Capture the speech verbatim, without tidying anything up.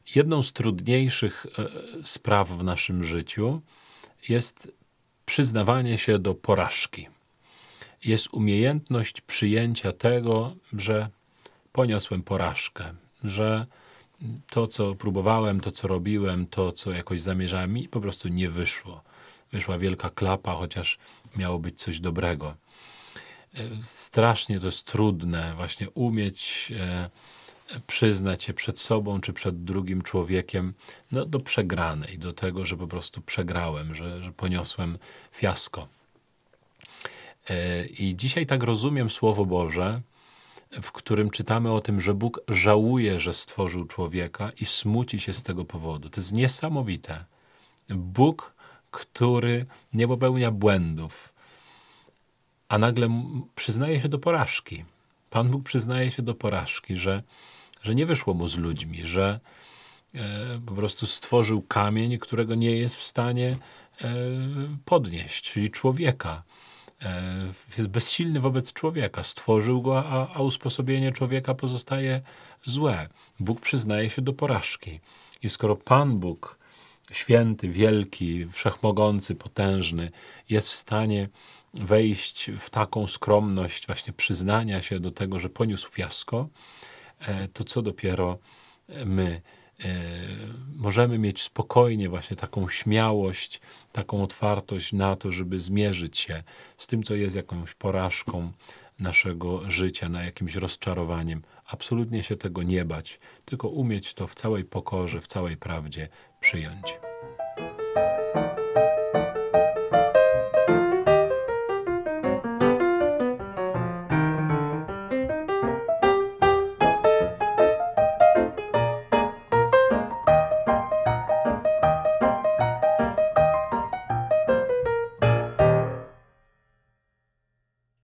Jedną z trudniejszych e, spraw w naszym życiu jest przyznawanie się do porażki. Jest umiejętność przyjęcia tego, że poniosłem porażkę, że to, co próbowałem, to, co robiłem, to, co jakoś zamierzałem, mi po prostu nie wyszło. Wyszła wielka klapa, chociaż miało być coś dobrego. Strasznie to jest trudne właśnie umieć e, przyznać się przed sobą czy przed drugim człowiekiem no, do przegranej, do tego, że po prostu przegrałem, że, że poniosłem fiasko. E, I dzisiaj tak rozumiem Słowo Boże, w którym czytamy o tym, że Bóg żałuje, że stworzył człowieka i smuci się z tego powodu. To jest niesamowite. Bóg, który nie popełnia błędów, a nagle przyznaje się do porażki. Pan Bóg przyznaje się do porażki, że, że nie wyszło mu z ludźmi, że e, po prostu stworzył kamień, którego nie jest w stanie e, podnieść, czyli człowieka. E, jest bezsilny wobec człowieka. Stworzył go, a, a usposobienie człowieka pozostaje złe. Bóg przyznaje się do porażki. I skoro Pan Bóg, święty, wielki, wszechmogący, potężny, jest w stanie wejść w taką skromność właśnie przyznania się do tego, że poniósł fiasko, to co dopiero my możemy mieć spokojnie właśnie taką śmiałość, taką otwartość na to, żeby zmierzyć się z tym, co jest jakąś porażką naszego życia, na jakimś rozczarowaniem. Absolutnie się tego nie bać, tylko umieć to w całej pokorze, w całej prawdzie przyjąć.